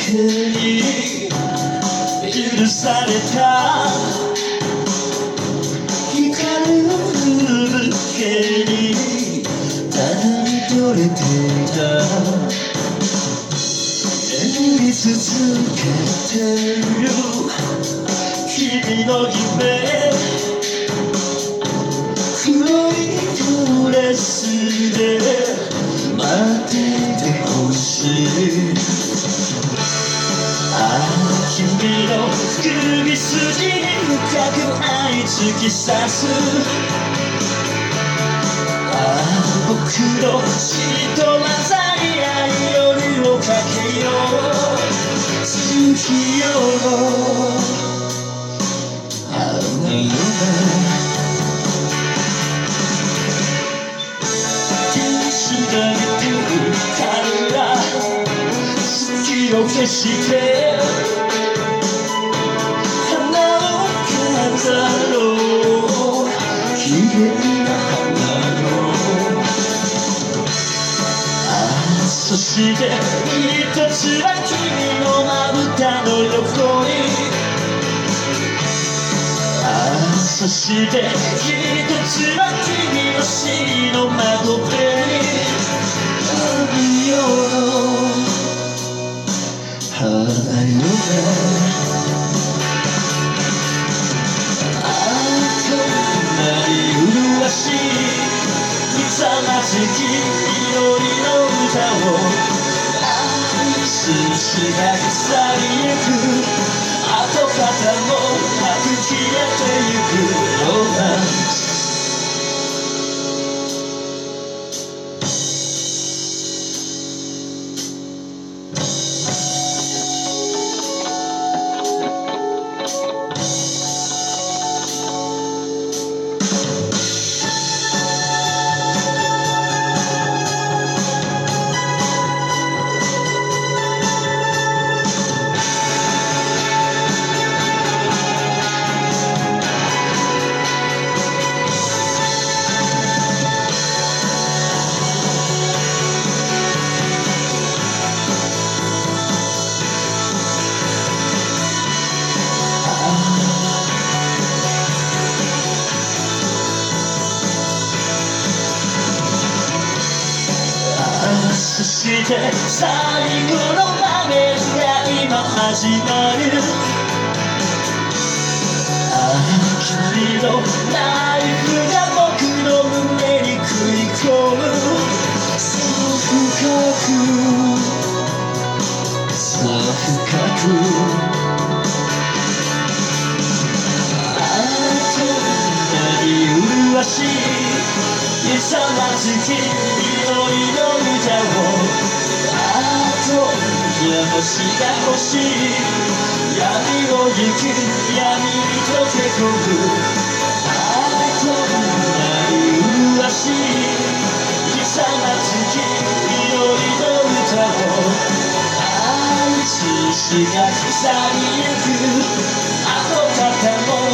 に許された光る風景にただ見とれていた眠り続けてる君の夢黒いドレスで待っていてほしい君の首筋に深く愛突き刺す僕の血と混ざり合い夜をかけよう月夜の雨よ天使が見てるから月を消して花を飾ろう綺麗な花よそして一つは君のまぶたの横にそして一つは君の尻の窓辺に海よ花よこんなに麗しい勇ましき祈りの歌を愛すしが去りゆく跡形もなく消えてゆくロマンスそして最後の場面が今始まる君のナイフが僕の胸に食い込むそう深くそう深くこんなに麗しい勇ましき祈りの歌を今夜も星が欲しい闇を行く闇に溶け込むこんなに麗しい勇ましき祈りの歌を愛ししが去りゆく跡形も